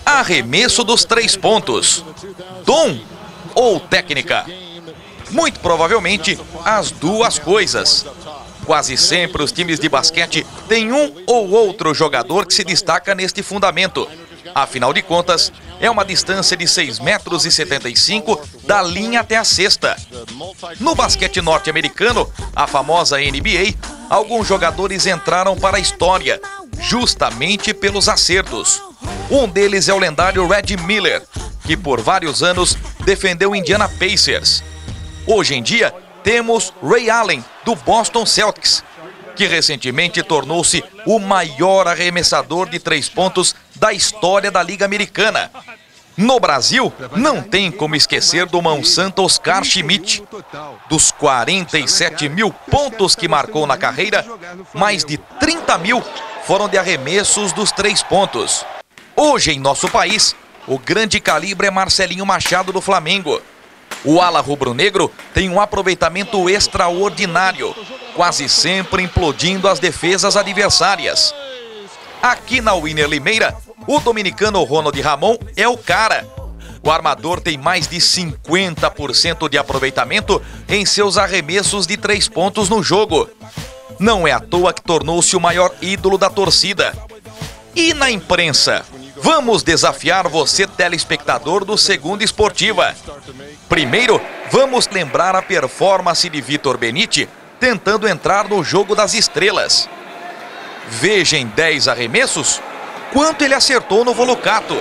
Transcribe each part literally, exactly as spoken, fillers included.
Arremesso dos três pontos. Dom ou técnica? Muito provavelmente as duas coisas. Quase sempre os times de basquete têm um ou outro jogador que se destaca neste fundamento. Afinal de contas, é uma distância de seis metros e setenta e cinco da linha até a cesta. No basquete norte-americano, a famosa N B A, alguns jogadores entraram para a história, justamente pelos acertos. Um deles é o lendário Reggie Miller, que por vários anos defendeu o Indiana Pacers. Hoje em dia, temos Ray Allen, do Boston Celtics, que recentemente tornou-se o maior arremessador de três pontos da história da Liga Americana. No Brasil, não tem como esquecer do mão santa Oscar Schmidt. Dos quarenta e sete mil pontos que marcou na carreira, mais de trinta mil foram de arremessos dos três pontos. Hoje, em nosso país, o grande calibre é Marcelinho Machado, do Flamengo. O ala rubro-negro tem um aproveitamento extraordinário, quase sempre implodindo as defesas adversárias. Aqui na Winner Limeira, o dominicano Ronald Ramon é o cara. O armador tem mais de cinquenta por cento de aproveitamento em seus arremessos de três pontos no jogo. Não é à toa que tornou-se o maior ídolo da torcida. E na imprensa? Vamos desafiar você, telespectador do Segunda Esportiva. Primeiro, vamos lembrar a performance de Vitor Benite tentando entrar no jogo das estrelas. Veja em dez arremessos quanto ele acertou no Volucato.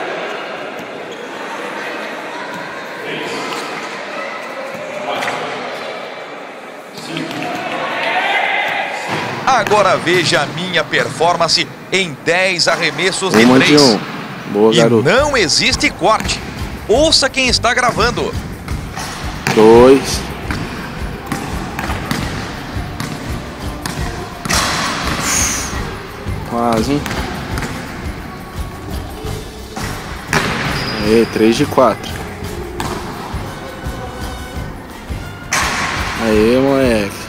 Agora veja a minha performance em dez arremessos de três. Boa, garoto. E não existe corte. Ouça quem está gravando. Dois. Quase. Aê, três de quatro. Aê, moleque.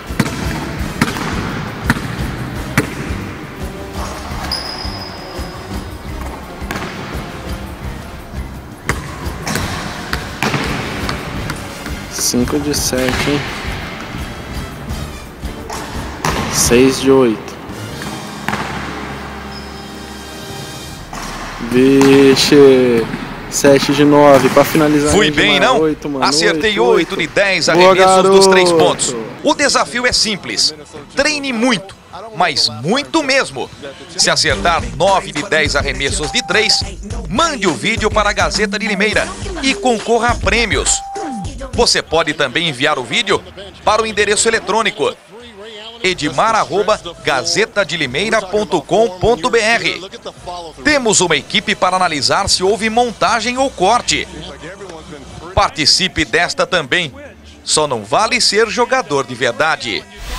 Cinco de sete, hein? Seis de oito. Vixe. Sete de nove para finalizar. Fui bem, não? oito, mano. Acertei oito de dez Boa, arremessos garoto. dos três pontos. O desafio é simples. Treine muito, mas muito mesmo. Se acertar nove de dez arremessos de três, mande o vídeo para a Gazeta de Limeira e concorra a prêmios. Você pode também enviar o vídeo para o endereço eletrônico edmar arroba gazeta de limeira ponto com ponto br. Temos uma equipe para analisar se houve montagem ou corte. Participe desta também. Só não vale ser jogador de verdade.